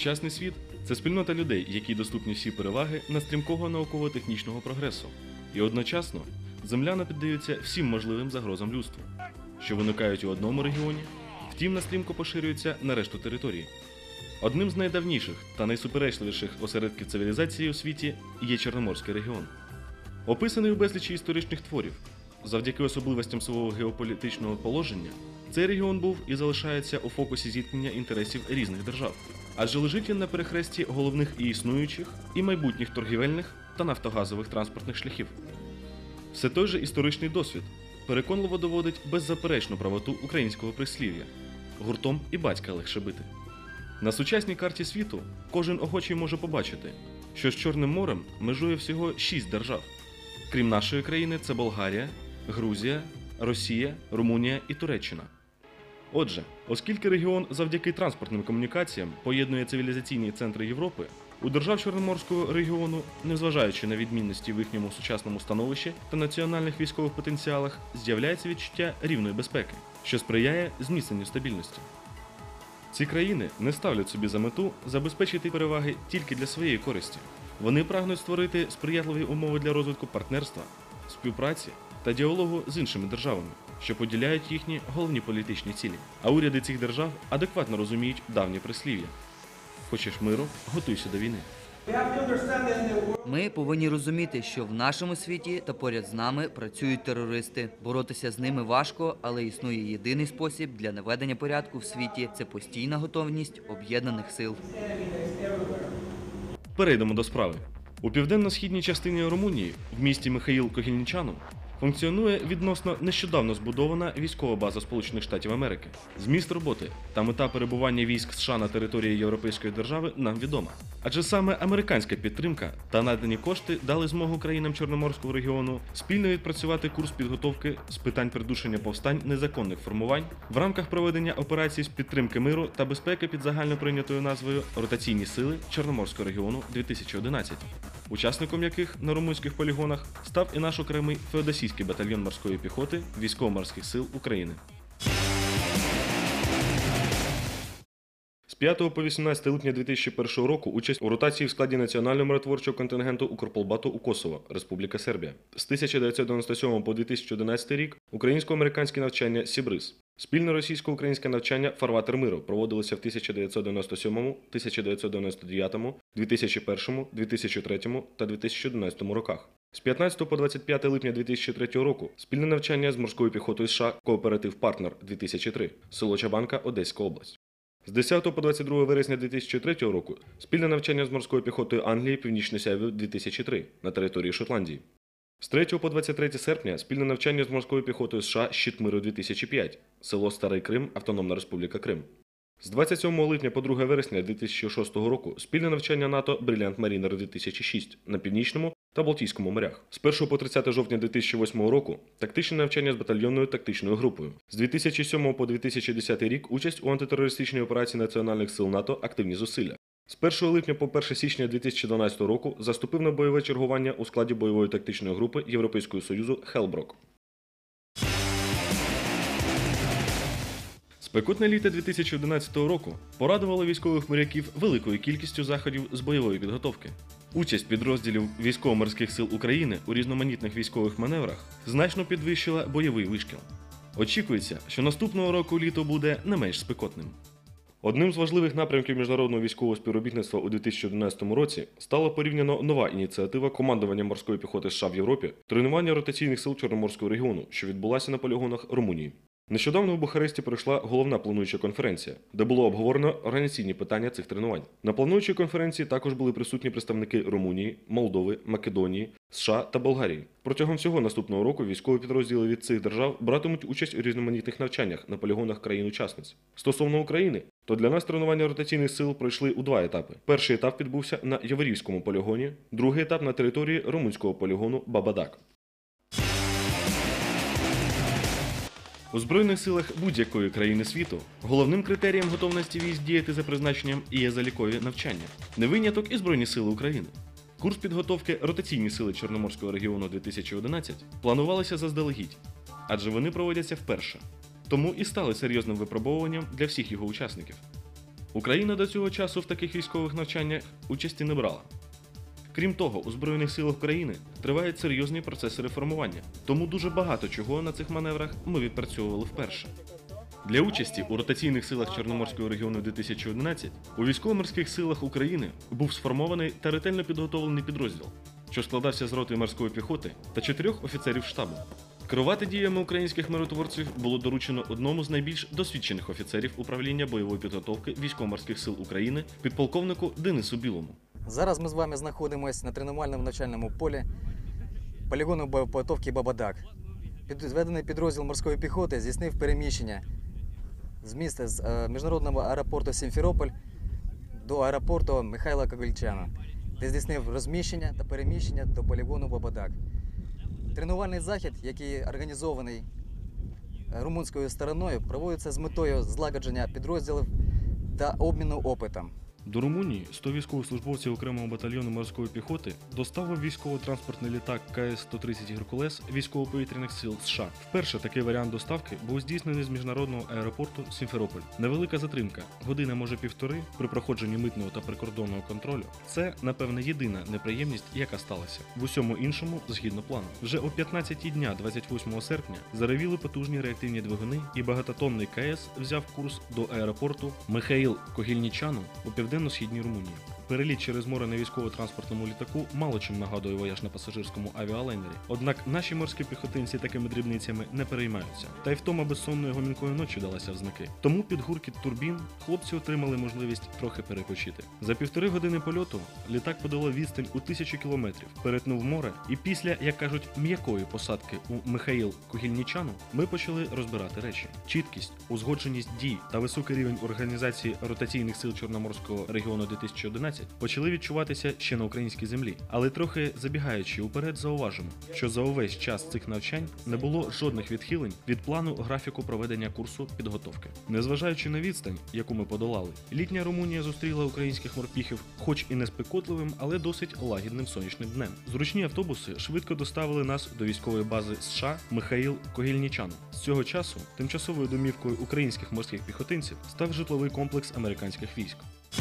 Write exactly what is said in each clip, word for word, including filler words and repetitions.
Сучасний світ – це спільнота людей, якій доступні всі переваги на стрімкого науково-технічного прогресу. І одночасно земляни піддаються всім можливим загрозам людству, що виникають у одному регіоні, втім настрімко поширюються на решту території. Одним з найдавніших та найсуперечливіших осередків цивілізації у світі є Чорноморський регіон. Описаний у безлічі історичних творів, завдяки особливостям свого геополітичного положення, цей регіон був і залишається у фокусі зіткнення інтересів різних держав, адже лежить він на перехресті головних і існуючих, і майбутніх торгівельних та нафтогазових транспортних шляхів. Все той же історичний досвід переконливо доводить беззаперечну правоту українського прислів'я «гуртом і батька легше бити». На сучасній карті світу кожен охочий може побачити, що з Чорним морем межує всього шість держав. Крім нашої країни, це Болгарія, Грузія, Росія, Румунія і Туреччина. Отже, оскільки регіон завдяки транспортним комунікаціям поєднує цивілізаційні центри Європи, у держав Чорноморського регіону, незважаючи на відмінності в їхньому сучасному становищі та національних військових потенціалах, з'являється відчуття рівної безпеки, що сприяє зміцненню стабільності. Ці країни не ставлять собі за мету забезпечити переваги тільки для своєї користі. Вони прагнуть створити сприятливі умови для розвитку партнерства, співпраці та діалогу з іншими державами, що поділяють їхні головні політичні цілі. А уряди цих держав адекватно розуміють давнє прислів'я: «Хочеш миру – готуйся до війни». Ми повинні розуміти, що в нашому світі та поряд з нами працюють терористи. Боротися з ними важко, але існує єдиний спосіб для наведення порядку в світі – це постійна готовність об'єднаних сил. Перейдемо до справи. У південно-східній частині Румунії, в місті Михаїл Когільничану, функціонує відносно нещодавно збудована військова база Сполучених Штатів Америки. Зміст роботи та мета перебування військ США на території європейської держави нам відома. Адже саме американська підтримка та надані кошти дали змогу країнам Чорноморського регіону спільно відпрацювати курс підготовки з питань придушення повстань незаконних формувань в рамках проведення операцій з підтримки миру та безпеки під загально прийнятою назвою «Ротаційні сили Чорноморського регіону дві тисячі одинадцять», учасником яких на румунських полігонах став і наш окремий феодосійський батальйон морської піхоти Військово-морських сил України. З п'ятого по вісімнадцяте липня дві тисячі першого року участь у ротації в складі національного миротворчого контингенту Укрполбату у Косово, Республіка Сербія. З тисяча дев'ятсот дев'яносто сьомого по дві тисячі одинадцятий рік українсько-американське навчання Сібриз. Спільне російсько-українське навчання «Фарватер миру» проводилося в тисяча дев'ятсот дев'яносто сьомому, тисяча дев'ятсот дев'яносто дев'ятому, дві тисячі першому, дві тисячі третьому та дві тисячі одинадцятому роках. З п'ятнадцятого по двадцять п'яте липня дві тисячі третього року спільне навчання з морською піхотою США «Кооператив Партнер дві тисячі три», село Чабанка, Одеська область. З десятого по двадцять друге вересня дві тисячі третього року спільне навчання з морською піхотою Англії «Північне сяйво дві тисячі три» на території Шотландії. З третього по двадцять третє серпня спільне навчання з морською піхотою США «Щит миру дві тисячі п'ять», село Старий Крим, Автономна Республіка Крим. З двадцять сьомого липня по друге вересня дві тисячі шостого року спільне навчання НАТО «Брилянт Марінер дві тисячі шість» на Північному та Балтійському морях. З першого по тридцяте жовтня дві тисячі восьмого року тактичне навчання з батальйонною тактичною групою. З дві тисячі сьомого по дві тисячі десятий рік участь у антитерористичній операції Національних сил НАТО «Активні зусилля». З першого липня по перше січня дві тисячі дванадцятого року заступив на бойове чергування у складі бойової тактичної групи Європейського Союзу «Хелброк». Спекотне літо дві тисячі одинадцятого року порадувало військових моряків великою кількістю заходів з бойової підготовки. Участь підрозділів Військово-морських сил України у різноманітних військових маневрах значно підвищила бойовий вишкіл. Очікується, що наступного року літо буде не менш спекотним. Одним з важливих напрямків міжнародного військового співробітництва у дві тисячі одинадцятому році стала порівняно нова ініціатива командування морської піхоти США в Європі тренування ротаційних сил Чорноморського регіону, що відбулася на полігонах Румунії. Нещодавно в Бухаресті пройшла головна плануюча конференція, де було обговорено організаційні питання цих тренувань. На плануючій конференції також були присутні представники Румунії, Молдови, Македонії, США та Болгарії. Протягом всього наступного року військові підрозділи від цих держав братимуть участь у різноманітних навчаннях на полігонах країн-учасниць. Стосовно України, то для нас тренування ротаційних сил пройшли у два етапи. Перший етап відбувся на Яворівському полігоні, другий етап на території румунського полігону Бабадак. У Збройних силах будь-якої країни світу головним критерієм готовності військ діяти за призначенням є залікові навчання. Не виняток і Збройні сили України. Курс підготовки «Ротаційні сили Чорноморського регіону дві тисячі одинадцять» планувалися заздалегідь, адже вони проводяться вперше. Тому і стали серйозним випробовуванням для всіх його учасників. Україна до цього часу в таких військових навчаннях участі не брала. Крім того, у Збройних силах України тривають серйозні процеси реформування, тому дуже багато чого на цих маневрах ми відпрацьовували вперше. Для участі у ротаційних силах Чорноморського регіону дві тисячі одинадцять у військово-морських силах України був сформований та ретельно підготовлений підрозділ, що складався з роти морської піхоти та чотирьох офіцерів штабу. Керувати діями українських миротворців було доручено одному з найбільш досвідчених офіцерів управління бойової підготовки військово-морських сил України підполковнику Денису Білому. Зараз ми з вами знаходимося на тренувальному навчальному полі полігону боєпідготовки Бабадаг. Підведений підрозділ морської піхоти здійснив переміщення з міста з міжнародного аеропорту Сімферополь до аеропорту Михайла Когільничана, де здійснив розміщення та переміщення до полігону Бабадаг. Тренувальний захід, який організований румунською стороною, проводиться з метою злагодження підрозділів та обміну опитом. До Румунії сто військовослужбовців окремого батальйону морської піхоти доставив військово-транспортний літак Ка Ес сто тридцять Геркулес військово-повітряних сил США. Вперше такий варіант доставки був здійснений з міжнародного аеропорту Сімферополь. Невелика затримка, година, може півтори, при проходженні митного та прикордонного контролю. Це, напевне, єдина неприємність, яка сталася. В усьому іншому, згідно плану. Вже о п'ятнадцятій дня двадцять восьмого серпня заревіли потужні реактивні двигуни, і багатотонний Ка Ес взяв курс до аеропорту Михаїл Когільничану у південно-східній Румунії. Переліт через море на військово-транспортному літаку мало чим нагадує вояж на пасажирському авіалайнері. Однак наші морські піхотинці такими дрібницями не переймаються. Та й втома безсонної гомінкої ночі далася в знаки. Тому під гуркіт турбін хлопці отримали можливість трохи перепочити. За півтори години польоту літак подолав відстань у тисячу кілометрів, перетнув море, і після, як кажуть, м'якої посадки у Михаїл Когільничану ми почали розбирати речі. Чіткість, узгодженість дій та високий рівень організації ротаційних сил Чорноморського регіону дві тисячі одинадцять почали відчуватися ще на українській землі. Але трохи забігаючи уперед, зауважимо, що за увесь час цих навчань не було жодних відхилень від плану графіку проведення курсу підготовки. Незважаючи на відстань, яку ми подолали, літня Румунія зустріла українських морпіхів хоч і не спекотливим, але досить лагідним сонячним днем. Зручні автобуси швидко доставили нас до військової бази США Михаїл Когільничану. З цього часу тимчасовою домівкою українських морських піхотинців став житловий комплекс американських військ.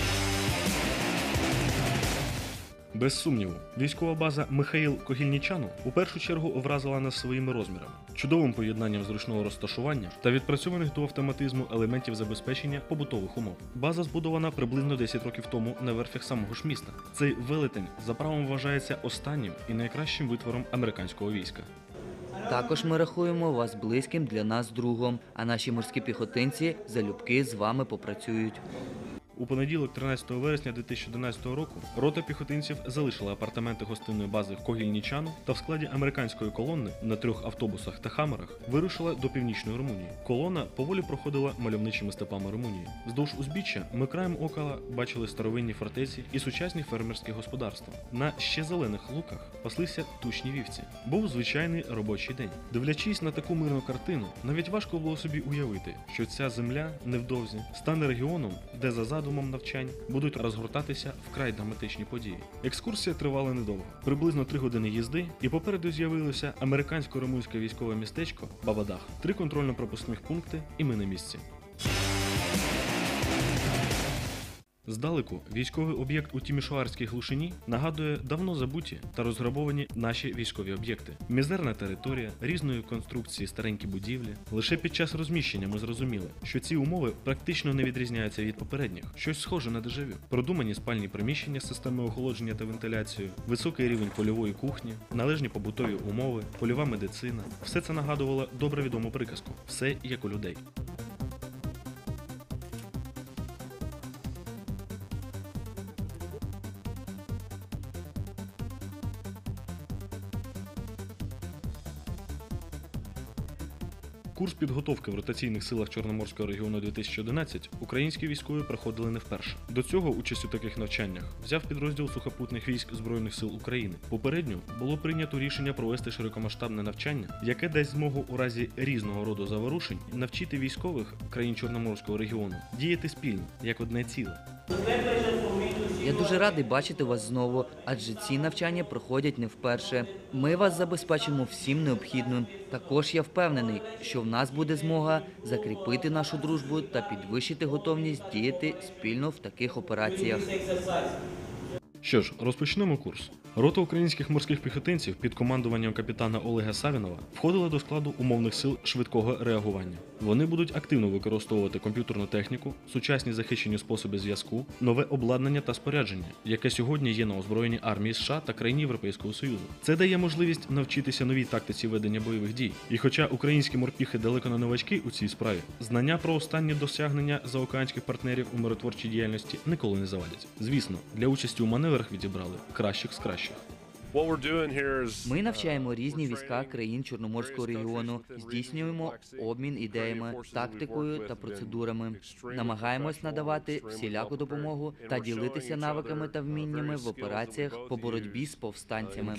Без сумніву, військова база Михаїл Когільничану у першу чергу вразила нас своїми розмірами, чудовим поєднанням зручного розташування та відпрацьованих до автоматизму елементів забезпечення побутових умов. База збудована приблизно десять років тому на верфях самого ж міста. Цей велетень за правом вважається останнім і найкращим витвором американського війська. Також ми рахуємо вас близьким для нас другом, а наші морські піхотинці залюбки з вами попрацюють. У понеділок, тринадцятого вересня дві тисячі одинадцятого року, рота піхотинців залишила апартаменти гостинної бази Когільничану та в складі американської колони на трьох автобусах та хамерах вирушила до північної Румунії. Колона поволі проходила мальовничими степами Румунії. Вздовж узбіччя ми краєм ока бачили старовинні фортеці і сучасні фермерські господарства. На ще зелених луках паслися тучні вівці. Був звичайний робочий день. Дивлячись на таку мирну картину, навіть важко було собі уявити, що ця земля невдовзі стане регіоном, де за задумом навчань будуть розгортатися вкрай драматичні події. Екскурсія тривала недовго, приблизно три години їзди, і попереду з'явилося американсько-румунське військове містечко Бабадаг. Три контрольно-пропускних пункти, і ми на місці. Здалеку військовий об'єкт у Тімішоарській глушині нагадує давно забуті та розграбовані наші військові об'єкти. Мізерна територія, різної конструкції старенькі будівлі. Лише під час розміщення ми зрозуміли, що ці умови практично не відрізняються від попередніх. Щось схоже на дежавю. Продумані спальні приміщення з системою охолодження та вентиляцією, високий рівень польової кухні, належні побутові умови, польова медицина. Все це нагадувало добре відому приказку. Все як у людей. Курс підготовки в ротаційних силах Чорноморського регіону дві тисячі одинадцять українські військові проходили не вперше. До цього участь у таких навчаннях взяв підрозділ сухопутних військ Збройних сил України. Попередньо було прийнято рішення провести широкомасштабне навчання, яке дасть змогу у разі різного роду заворушень навчити військових країн Чорноморського регіону діяти спільно, як одне ціле. Я дуже радий бачити вас знову, адже ці навчання проходять не вперше. Ми вас забезпечимо всім необхідним. Також я впевнений, що в нас буде змога закріпити нашу дружбу та підвищити готовність діяти спільно в таких операціях. Що ж, розпочнемо курс. Рота українських морських піхотинців під командуванням капітана Олега Савінова входила до складу умовних сил швидкого реагування. Вони будуть активно використовувати комп'ютерну техніку, сучасні захищені способи зв'язку, нове обладнання та спорядження, яке сьогодні є на озброєнні армії США та країн Європейського Союзу. Це дає можливість навчитися новій тактиці ведення бойових дій. І хоча українські морпіхи далеко не новачки у цій справі, знання про останні досягнення заокеанських партнерів у миротворчій діяльності ніколи не завадять. Звісно, для участі у маневрах відібрали кращих з кращих. Ми навчаємо різні війська країн Чорноморського регіону, здійснюємо обмін ідеями, тактикою та процедурами. Намагаємось надавати всіляку допомогу та ділитися навиками та вміннями в операціях по боротьбі з повстанцями.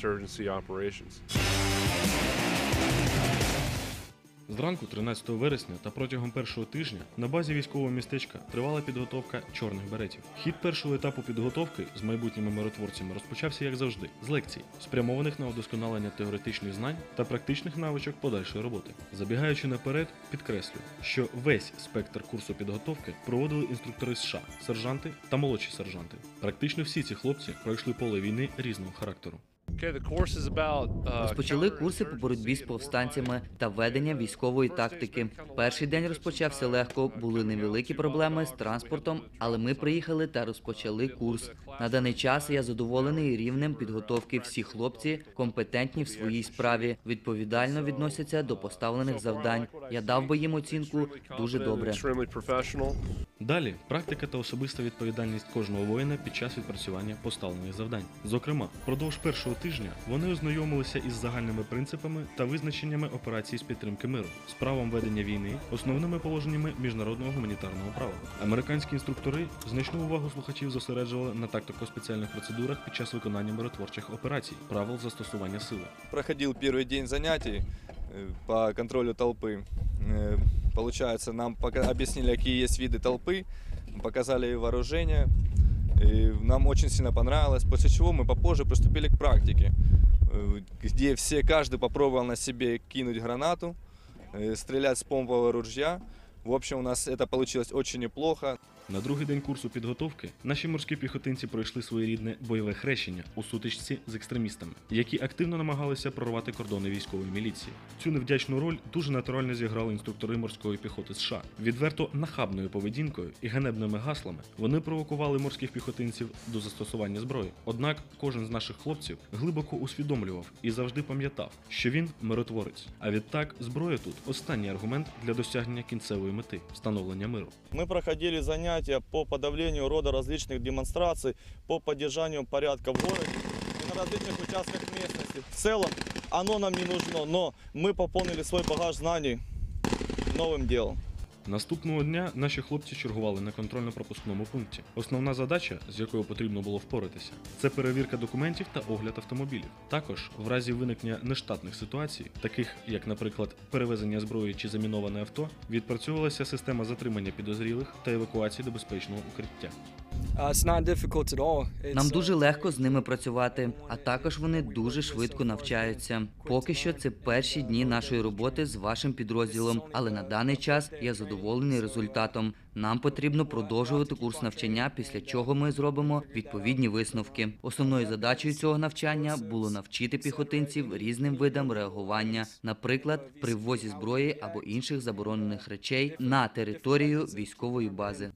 Зранку тринадцятого вересня та протягом першого тижня на базі військового містечка тривала підготовка чорних беретів. Хід першого етапу підготовки з майбутніми миротворцями розпочався, як завжди, з лекцій, спрямованих на удосконалення теоретичних знань та практичних навичок подальшої роботи. Забігаючи наперед, підкреслю, що весь спектр курсу підготовки проводили інструктори США, сержанти та молодші сержанти. Практично всі ці хлопці пройшли поле війни різного характеру. Розпочали курси по боротьбі з повстанцями та ведення військової тактики. Перший день розпочався легко, були невеликі проблеми з транспортом, але ми приїхали та розпочали курс. На даний час я задоволений рівнем підготовки. Всі хлопці компетентні в своїй справі, відповідально відносяться до поставлених завдань. Я дав би їм оцінку дуже добре. Далі практика та особиста відповідальність кожного воїна під час відпрацювання поставлених завдань. Зокрема, впродовж першого тижня вони ознайомилися із загальними принципами та визначеннями операцій з підтримки миру, з правом ведення війни, основними положеннями міжнародного гуманітарного права. Американські інструктори значну увагу слухачів зосереджували на тактико-спеціальних процедурах під час виконання миротворчих операцій, правил застосування сили. Проходил первый день занятий э, по контролю толпы. Э, Получается, нам пока объяснили, какие есть виды толпы, показали вооружение. И нам очень сильно понравилось, после чего мы попозже приступили к практике, э, где все, каждый попробовал на себе кинуть гранату, э, стрелять с помпового ружья. В общем, у нас это получилось очень неплохо. На другий день курсу підготовки наші морські піхотинці пройшли своєрідне бойове хрещення у сутичці з екстремістами, які активно намагалися прорвати кордони військової міліції. Цю невдячну роль дуже натурально зіграли інструктори морської піхоти США. Відверто нахабною поведінкою і ганебними гаслами вони провокували морських піхотинців до застосування зброї. Однак кожен з наших хлопців глибоко усвідомлював і завжди пам'ятав, що він миротворець. А відтак зброя тут останній аргумент для досягнення кінцевої мети – встановлення миру. Мы проходили занятия по подавлению рода различных демонстраций, по поддержанию порядка в городе и на различных участках местности. В целом оно нам не нужно, но мы пополнили свой багаж знаний новым делом. Наступного дня наші хлопці чергували на контрольно-пропускному пункті. Основна задача, з якою потрібно було впоратися, це перевірка документів та огляд автомобілів. Також, в разі виникнення нештатних ситуацій, таких як, наприклад, перевезення зброї чи заміноване авто, відпрацьовувалася система затримання підозрілих та евакуації до безпечного укриття. Нам дуже легко з ними працювати, а також вони дуже швидко навчаються. Поки що це перші дні нашої роботи з вашим підрозділом, але на даний час я задоволений результатом. Нам потрібно продовжувати курс навчання, після чого ми зробимо відповідні висновки. Основною задачею цього навчання було навчити піхотинців різним видам реагування, наприклад, при ввозі зброї або інших заборонених речей на територію військової бази.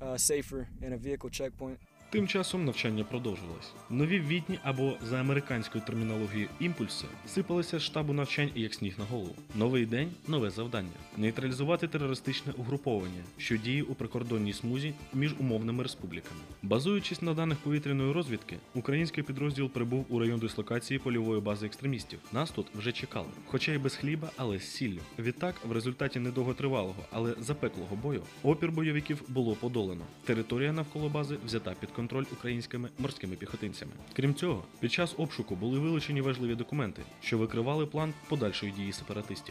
Тим часом навчання продовжувалось. Нові ввітні або, за американською термінологією, імпульси сипалися з штабу навчань як сніг на голову. Новий день – нове завдання – нейтралізувати терористичне угруповання, що діє у прикордонній смузі між умовними республіками. Базуючись на даних повітряної розвідки, український підрозділ прибув у район дислокації польової бази екстремістів. Нас тут вже чекали, хоча й без хліба, але з сіллю. Відтак, в результаті недовготривалого, але запеклого бою, опір бойовиків було подолано. Територія навколо бази взята під контроль українськими морськими піхотинцями. Крім цього, під час обшуку були вилучені важливі документи, що викривали план подальшої дії сепаратистів.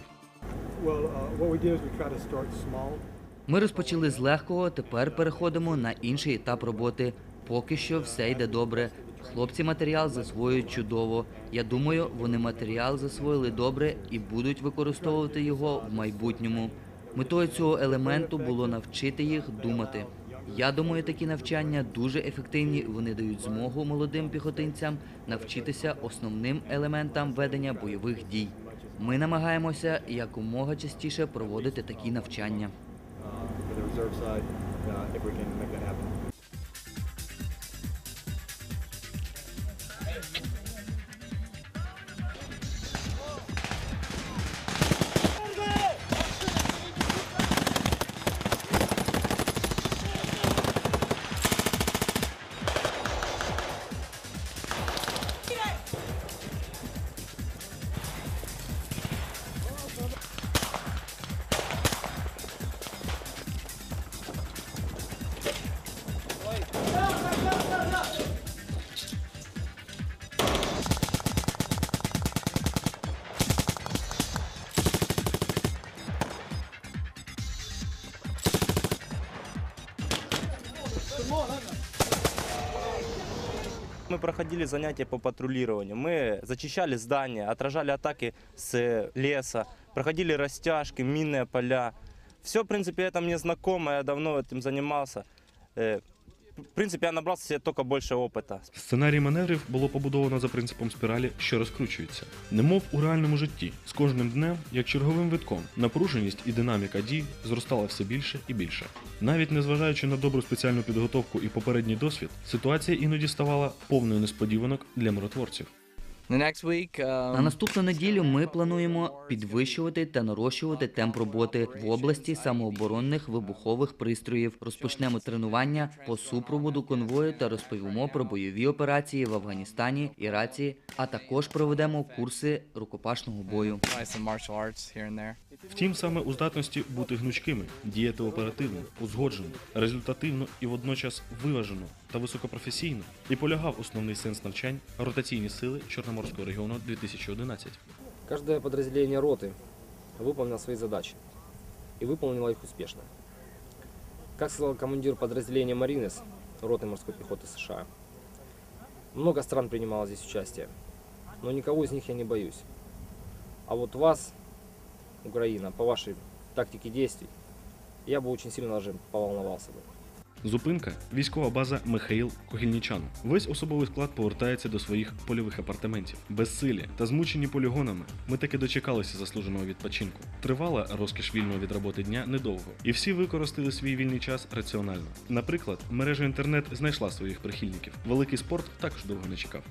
Ми розпочали з легкого, тепер переходимо на інший етап роботи. Поки що все йде добре. Хлопці матеріал засвоюють чудово. Я думаю, вони матеріал засвоїли добре і будуть використовувати його в майбутньому. Метою цього елементу було навчити їх думати. Я думаю, такі навчання дуже ефективні, вони дають змогу молодим піхотинцям навчитися основним елементам ведення бойових дій. Ми намагаємося якомога частіше проводити такі навчання. for the reserve side, uh, if we can make that happen. Мы проходили занятия по патрулированию. Мы зачищали здания, отражали атаки с леса, проходили растяжки, минные поля. Все, в принципе, это мне знакомо, я давно этим занимался. Э, В принципе, я набрал себе только больше опыта. Сценарій маневрів було побудовано за принципом спіралі, що розкручується. Немов у реальному житті, з кожним днем, як черговим витком, напруженість і динаміка дій зростала все більше і більше. Навіть незважаючи на добру спеціальну підготовку і попередній досвід, ситуація іноді ставала повною несподіванок для миротворців. The next week, um, На наступну неділю ми плануємо підвищувати та нарощувати темп роботи в області самооборонних вибухових пристроїв. Розпочнемо тренування по супроводу конвою та розповімо про бойові операції в Афганістані, Іраці, а також проведемо курси рукопашного бою. try some martial arts here and there. Втім, саме у здатності бути гнучкими, діяти оперативно, узгоджено, результативно і водночас виважено та високопрофесійно і полягав основний сенс навчань ротаційні сили Чорноморського регіону дві тисячі одинадцять. Каждое подразделение роты выполнило свои задачи и выполнило их успешно. Как сказал командир подразделения «Маринес» роты морской пехоты США, много стран принимало здесь участие, но никого из них я не боюсь. А вот вас, Украина, по вашей тактике действий, я бы очень сильно даже поволновался бы. Зупинка – військова база Михаїл Когільнічан. Весь особовий склад повертається до своїх польових апартаментів. Безсилі та змучені полігонами ми таки дочекалися заслуженого відпочинку. Тривала розкіш вільного від роботи дня недовго, і всі використали свій вільний час раціонально. Наприклад, мережа інтернет знайшла своїх прихильників. Великий спорт також довго не чекав.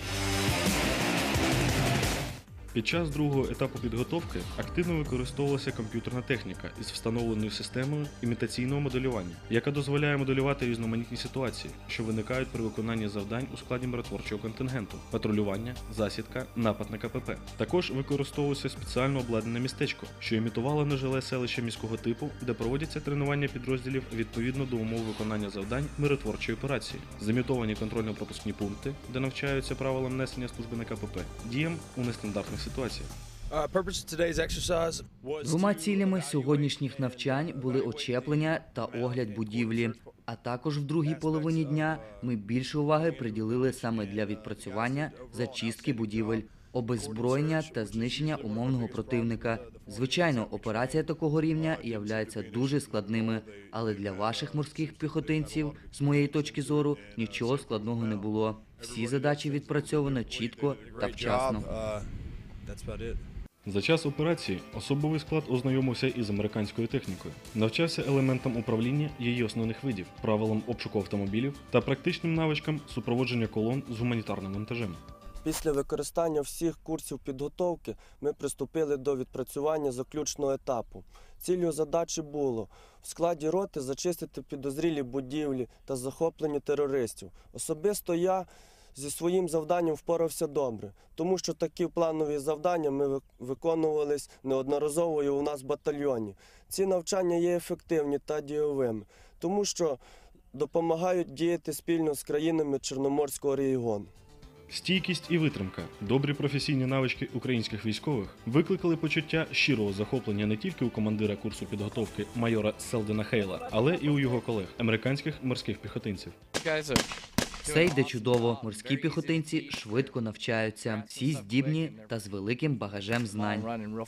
Під час другого етапу підготовки активно використовувалася комп'ютерна техніка із встановленою системою імітаційного моделювання, яка дозволяє моделювати різноманітні ситуації, що виникають при виконанні завдань у складі миротворчого контингенту – патрулювання, засідка, напад на КПП. Також використовувалося спеціально обладнане містечко, що імітувало нежиле селище міського типу, де проводяться тренування підрозділів відповідно до умов виконання завдань миротворчої операції, зімітовані контрольно-пропускні пункти, де навчаються правилам несення служби на КПП, діям у нестандартних ситуаціях. Двома цілями сьогоднішніх навчань були очеплення та огляд будівлі. А також в другій половині дня ми більше уваги приділили саме для відпрацювання зачистки будівель, обеззброєння та знищення умовного противника. Звичайно, операція такого рівня являється дуже складними, але для ваших морських піхотинців, з моєї точки зору, нічого складного не було. Всі задачі відпрацьовано чітко та вчасно. За час операції особовий склад ознайомився із американською технікою, навчався елементам управління її основних видів, правилам обшуку автомобілів та практичним навичкам супроводження колон з гуманітарним вантажем. Після використання всіх курсів підготовки ми приступили до відпрацювання заключного етапу. Ціллю задачі було в складі роти зачистити підозрілі будівлі та захоплення терористів. Особисто я зі своїм завданням впорався добре, тому що такі планові завдання ми виконувались неодноразово і у нас в батальйоні. Ці навчання є ефективні та дієвими, тому що допомагають діяти спільно з країнами Чорноморського регіону. Стійкість і витримка, добрі професійні навички українських військових викликали почуття щирого захоплення не тільки у командира курсу підготовки майора Селдена Хейла, але і у його колег, американських морських піхотинців. You guys are Все йде чудово. Морські піхотинці швидко навчаються. Всі здібні та з великим багажем знань.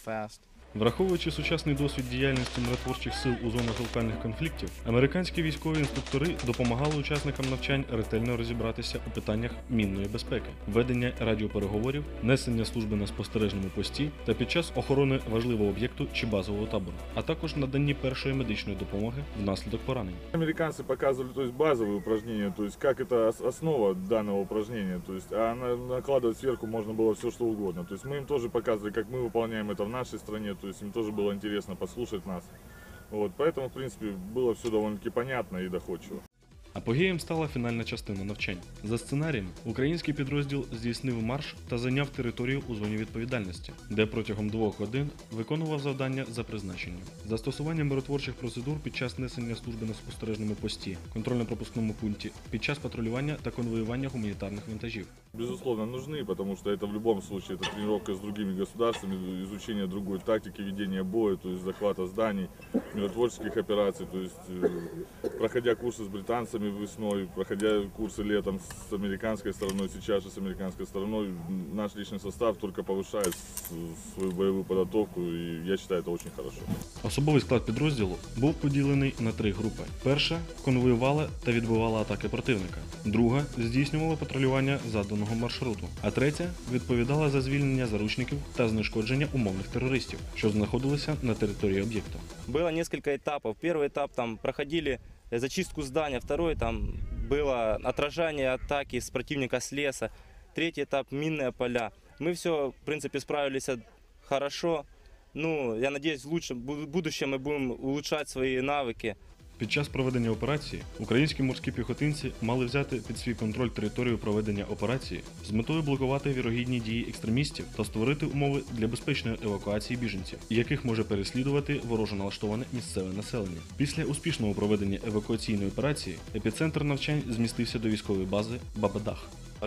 Враховуючи сучасний досвід діяльності миротворчих сил у зонах локальних конфліктів, американські військові інструктори допомагали учасникам навчань ретельно розібратися у питаннях мінної безпеки, ведення радіопереговорів, несення служби на спостережному пості та під час охорони важливого об'єкту чи базового табору, а також наданні першої медичної допомоги внаслідок поранень. Американцы показывали, то есть, базовые упражнения, то есть как это ос- основа данного упражнения, то есть, а на- накладывать сверху можно было все что угодно. То есть мы им тоже показывали, как мы выполняем это в нашей стране, то есть им тоже было интересно послушать нас. Вот, поэтому, в принципе, было все довольно-таки понятно и доходчиво. Апогеєм стала фінальна частина навчань. За сценарієм, український підрозділ здійснив марш та зайняв територію у зоні відповідальності, де протягом двох годин виконував завдання за призначенням. Застосування миротворчих процедур під час несення служби на спостережному пості, контрольно-пропускному пункті, під час патрулювання та конвоювання гуманітарних вантажів. Безусловно, нужны, потому что это в любом случае это тренировка с другими государствами, изучение другой тактики ведения боя, то есть захвата зданий, миротворческих операций, то есть э, проходя курсы с британцами весной, проходя курсы летом с американской стороной, сейчас же с американской стороной, наш личный состав только повышает свою боевую подготовку, и я считаю, это очень хорошо. Особовий склад підрозділу був поділений на три групи. Перша – конвоювала та відбивала атаки противника. Друга – здійснювала патрулювання заданого маршруту. А третя – відповідала за звільнення заручників та знешкодження умовних терористів, що знаходилися на території об'єкту. Было несколько этапов. Первый этап там проходили зачистку здания, второй там было отражение атаки с противника с леса, третий этап минные поля. Мы все, в принципе, справились хорошо. Ну, я надеюсь, в лучшем в будущем мы будем улучшать свои навыки. Під час проведення операції українські морські піхотинці мали взяти під свій контроль територію проведення операції з метою блокувати вірогідні дії екстремістів та створити умови для безпечної евакуації біженців, яких може переслідувати вороже налаштоване місцеве населення. Після успішного проведення евакуаційної операції епіцентр навчань змістився до військової бази Бабадах.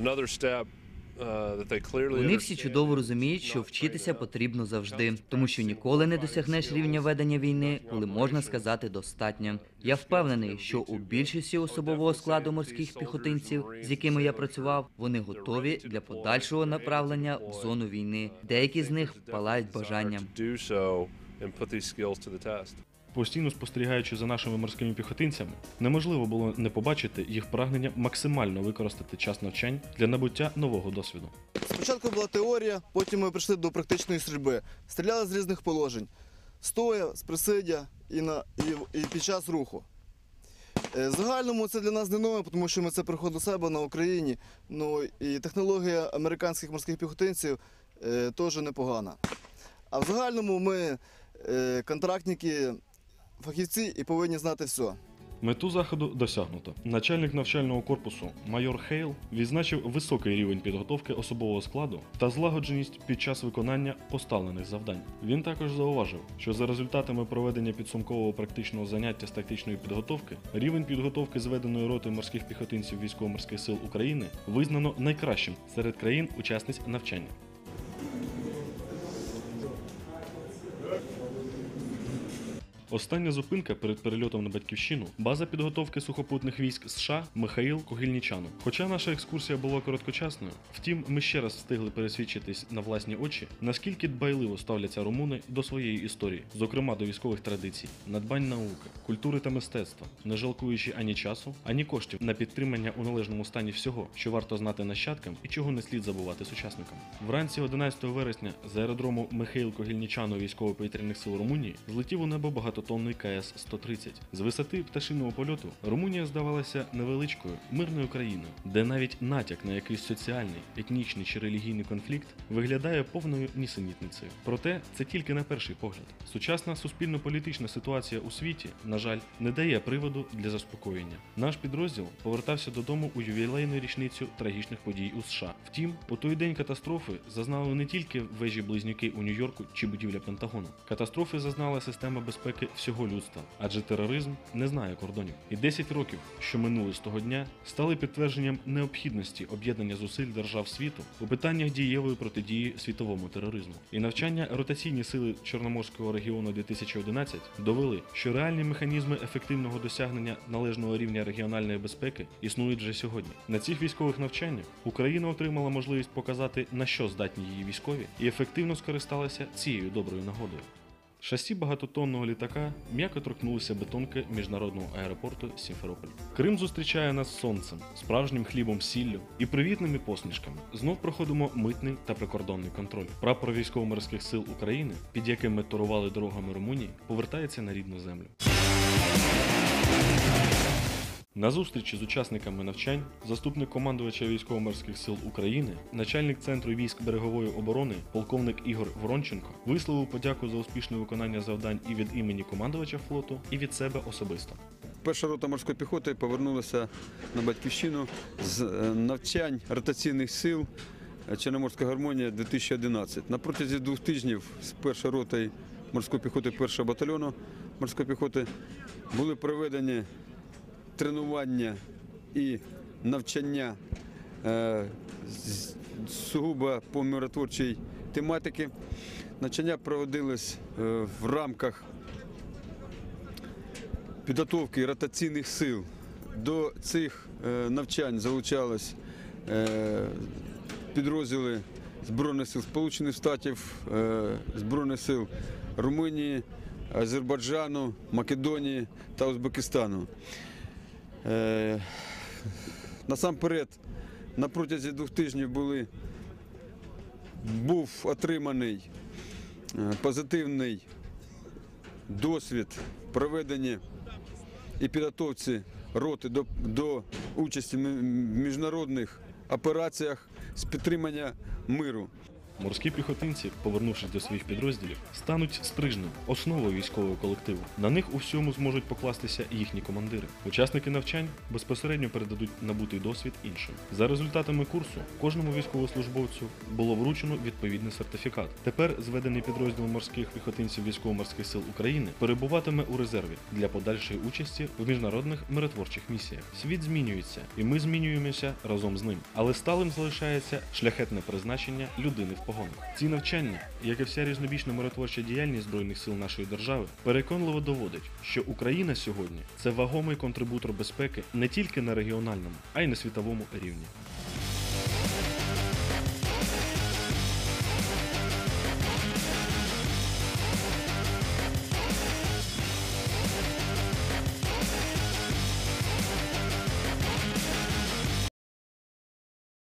Вони всі чудово розуміють, що вчитися потрібно завжди, тому що ніколи не досягнеш рівня ведення війни, коли можна сказати достатньо. Я впевнений, що у більшості особового складу морських піхотинців, з якими я працював, вони готові для подальшого направлення в зону війни. Деякі з них палають бажанням. Постійно спостерігаючи за нашими морськими піхотинцями, неможливо було не побачити їх прагнення максимально використати час навчань для набуття нового досвіду. Спочатку була теорія, потім ми прийшли до практичної стрільби. Стріляли з різних положень. Стоя, з присидя і, на, і, і під час руху. В загальному це для нас не нове, тому що ми це приходили до себе на Україні. Ну, і технологія американських морських піхотинців е, теж непогана. А в загальному ми е, контрактники, фахівці і повинні знати все. Мету заходу досягнуто. Начальник навчального корпусу майор Хейл відзначив високий рівень підготовки особового складу та злагодженість під час виконання поставлених завдань. Він також зауважив, що за результатами проведення підсумкового практичного заняття з тактичної підготовки, рівень підготовки зведеної роти морських піхотинців Військово-морських сил України визнано найкращим серед країн-учасниць навчання. Остання зупинка перед перельотом на Батьківщину – база підготовки сухопутних військ США Михаїл Когільнічану. Хоча наша екскурсія була короткочасною, втім ми ще раз встигли пересвідчитись на власні очі, наскільки дбайливо ставляться румуни до своєї історії, зокрема до військових традицій, надбань науки, культури та мистецтва, не жалкуючи ані часу, ані коштів на підтримання у належному стані всього, що варто знати нащадкам і чого не слід забувати сучасникам. Вранці одинадцятого вересня з аеродрому Михаїл Когільнічану військово-повітряних сил Румунії злетів у небо багато тонний Ка Ес сто тридцять. З висоти пташиного польоту Румунія здавалася невеличкою, мирною країною, де навіть натяк на якийсь соціальний, етнічний чи релігійний конфлікт виглядає повною нісенітницею. Проте це тільки на перший погляд. Сучасна суспільно-політична ситуація у світі, на жаль, не дає приводу для заспокоєння. Наш підрозділ повертався додому у ювілейну річницю трагічних подій у США. Втім, у той день катастрофи зазнали не тільки вежі-близнюки у Нью-Йорку чи будівля Пентагону. Катастрофи зазнала система безпеки всього людства, адже тероризм не знає кордонів. І десять років, що минули з того дня, стали підтвердженням необхідності об'єднання зусиль держав світу у питаннях дієвої протидії світовому тероризму. І навчання ротаційні сили Чорноморського регіону дві тисячі одинадцять довели, що реальні механізми ефективного досягнення належного рівня регіональної безпеки існують вже сьогодні. На цих військових навчаннях Україна отримала можливість показати, на що здатні її військові, і ефективно скористалася цією доброю нагодою. Шасі багатотонного літака м'яко торкнулися бетонки міжнародного аеропорту Сімферополь. Крим зустрічає нас сонцем, справжнім хлібом з сіллю і привітними посмішками. Знов проходимо митний та прикордонний контроль. Прапор військово-морських сил України, під яким ми торували дорогами Румунії, повертається на рідну землю. На зустрічі з учасниками навчань заступник командувача військово-морських сил України, начальник центру військ берегової оборони, полковник Ігор Воронченко, висловив подяку за успішне виконання завдань і від імені командувача флоту, і від себе особисто. Перша рота морської піхоти повернулася на батьківщину з навчань ротаційних сил Чорноморська гармонія дві тисячі одинадцять. На протязі двох тижнів з першою ротою морської піхоти першого батальйону морської піхоти були проведені тренування і навчання е, сугубо по миротворчій тематиці. Навчання проводилось е, в рамках підготовки ротаційних сил. До цих е, навчань залучались е, підрозділи Збройних сил Сполучених Штатів, е, Збройних сил Румунії, Азербайджану, Македонії та Узбекистану. Е, насамперед, на протязі двох тижнів були, був отриманий позитивний досвід проведення і підготовці роти до, до участі в міжнародних операціях з підтримання миру. Морські піхотинці, повернувшись до своїх підрозділів, стануть стрижнем, основою військового колективу. На них у всьому зможуть покластися їхні командири. Учасники навчань безпосередньо передадуть набутий досвід іншим. За результатами курсу кожному військовослужбовцю було вручено відповідний сертифікат. Тепер зведений підрозділ морських піхотинців військово-морських сил України перебуватиме у резерві для подальшої участі в міжнародних миротворчих місіях. Світ змінюється, і ми змінюємося разом з ним. Але сталим залишається шляхетне призначення людини в погонах. Ці навчання, як і вся різнобічна миротворча діяльність Збройних сил нашої держави, переконливо доводить, що Україна сьогодні – це вагомий контрибутор безпеки не тільки на регіональному, а й на світовому рівні.